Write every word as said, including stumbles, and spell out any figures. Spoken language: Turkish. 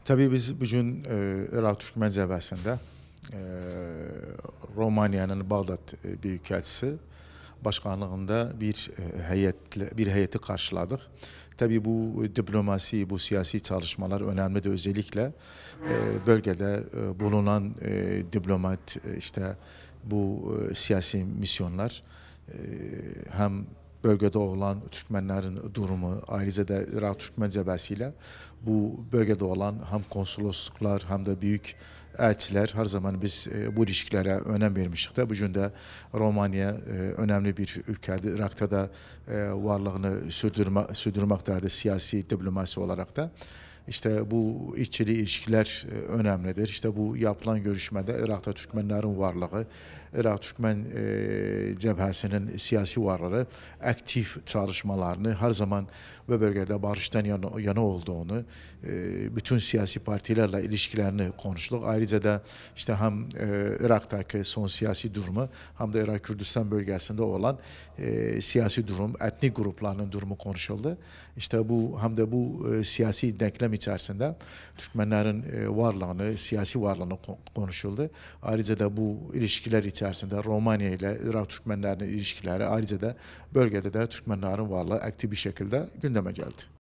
Tabii biz bugün e, Irak Türkmen Cəbhəsində e, Romanya'nın Bağdat e, Büyükelçisi başkanlığında bir e, heyetle bir heyeti karşıladık. Tabii bu diplomasi, bu siyasi çalışmalar önemli de özellikle e, bölgede e, bulunan e, diplomat e, işte bu e, siyasi misyonlar e, hem bölgede olan Türkmenlerin durumu, ayrıca da Irak Türkmen Cəbhəsiyle bu bölgede olan hem konsolosluklar hem de büyük elçiler her zaman biz e, bu ilişkilere önem vermiştik de bugün de Romanya e, önemli bir ülkedir. Irak'ta da e, varlığını sürdürme, sürdürmektedir siyasi diplomasi olarak da. İşte bu içili ilişkiler e, önemlidir. İşte bu yapılan görüşmede Irak'ta Türkmenlerin varlığı, Irak Türkmen e, Cəbhəsinin siyasi varlığı aktif çalışmalarını her zaman ve bölgede barıştan yana, yana olduğunu, e, bütün siyasi partilerle ilişkilerini konuştuk. Ayrıca da işte hem e, Irak'taki son siyasi durumu hem de Irak Kürdistan bölgesinde olan e, siyasi durum, etnik gruplarının durumu konuşuldu. İşte bu hem de bu e, siyasi denklem içerisinde Türkmenlerin e, varlığını, siyasi varlığını konuşuldu. Ayrıca da bu ilişkiler içerisinde Romanya ile Irak Türkmenlerinin ilişkileri, ayrıca da bölgede de Türkmenlerin varlığı aktif bir şekilde gündeme geldi.